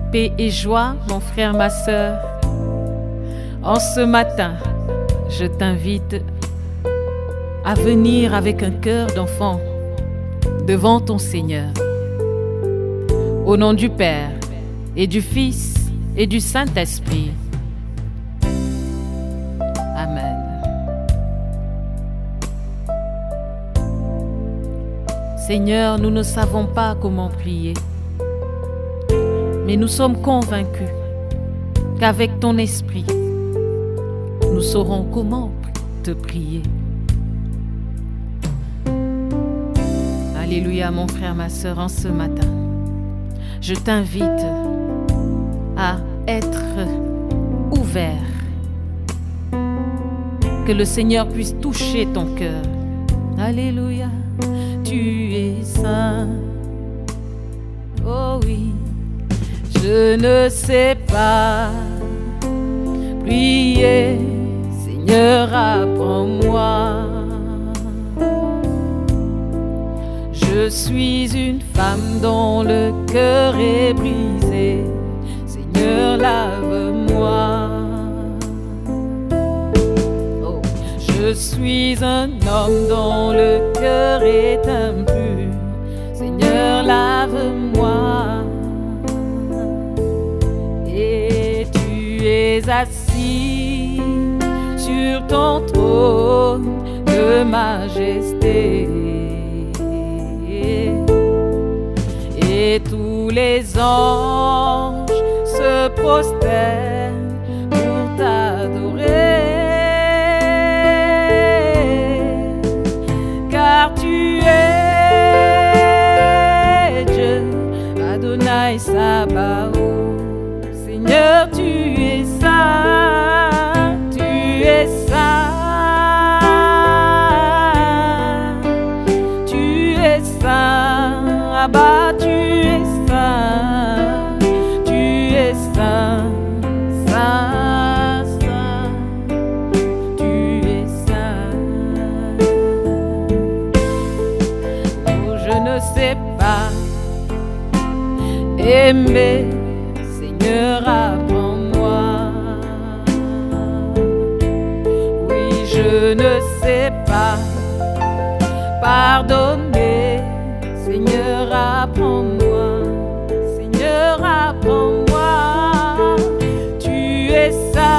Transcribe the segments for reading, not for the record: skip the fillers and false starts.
Paix et joie, mon frère, ma sœur. En ce matin, je t'invite à venir avec un cœur d'enfant devant ton Seigneur. Au nom du Père et du Fils et du Saint-Esprit. Amen. Seigneur, nous ne savons pas comment prier, mais nous sommes convaincus qu'avec ton esprit, nous saurons comment te prier. Alléluia, mon frère, ma sœur, en ce matin, je t'invite à être ouvert, que le Seigneur puisse toucher ton cœur. Alléluia, tu es saint. Oh oui, je ne sais pas prier, Seigneur, apprends-moi. Je suis une femme dont le cœur est brisé, Seigneur, lave-moi. Oh, je suis un homme dont le cœur est impur, Seigneur, lave-moi. Et tu es assis sur ton trône de majesté, et tous les anges se prosternent pour t'adorer, car tu es Dieu, Adonai Sabaoth. Seigneur, tu es saint, tu es saint, tu es saint, Abba, tu es saint, tu es saint, saint, saint, tu es saint. Oh, je ne sais pas aimer, Seigneur, apprends-moi. Oui, je ne sais pas pardonner, Seigneur, apprends-moi. Seigneur, apprends-moi. Tu es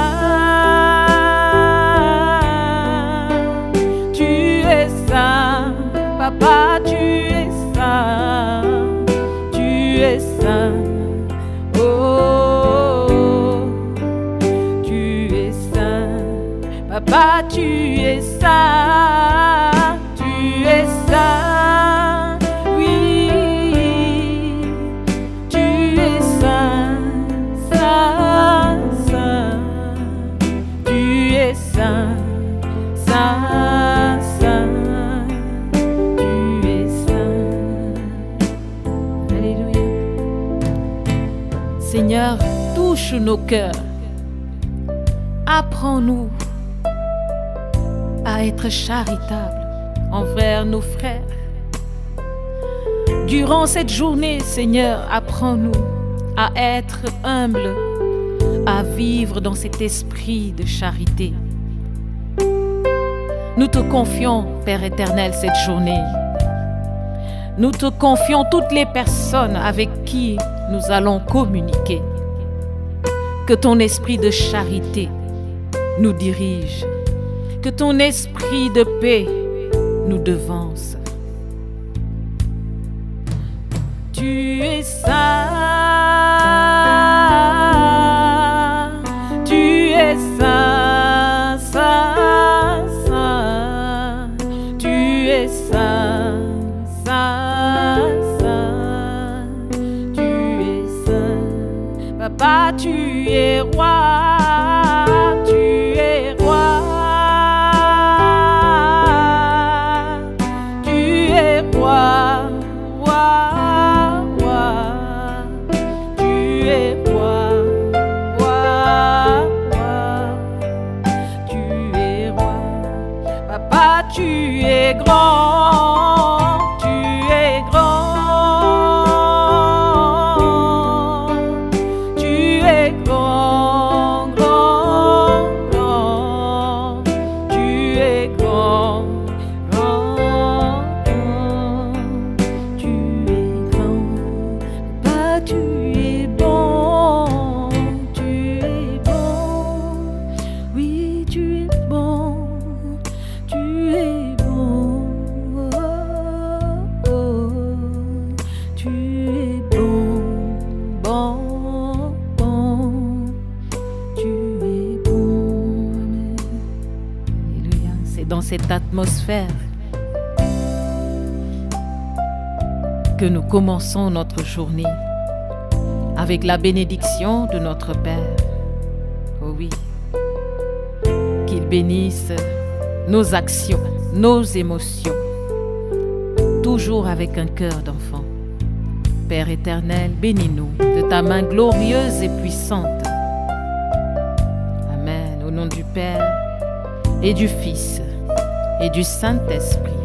saint, tu es saint, Papa, tu es saint, tu es saint. Oh, tu es saint, Papa, tu es saint, tu es saint, oui, tu es saint, saint, saint, tu es saint, saint, saint, tu es saint. Alléluia. Seigneur, touche nos cœurs. Apprends-nous à être charitables envers nos frères. Durant cette journée, Seigneur, apprends-nous à être humbles, à vivre dans cet esprit de charité. Nous te confions, Père éternel, cette journée. Nous te confions toutes les personnes avec qui nous allons communiquer. Que ton esprit de charité nous dirige. Que ton esprit de paix nous devance. Tu es saint, tu es saint, saint, saint, tu es saint, saint, saint, tu es saint, Papa, tu es roi, tu es roi. Tu es grand, tu es grand, C'est dans cette atmosphère que nous commençons notre journée avec la bénédiction de notre Père. Oh oui, qu'il bénisse nos actions, nos émotions, toujours avec un cœur d'enfant. Père éternel, bénis-nous de ta main glorieuse et puissante. Amen. Au nom du Père et du Fils et du Saint-Esprit.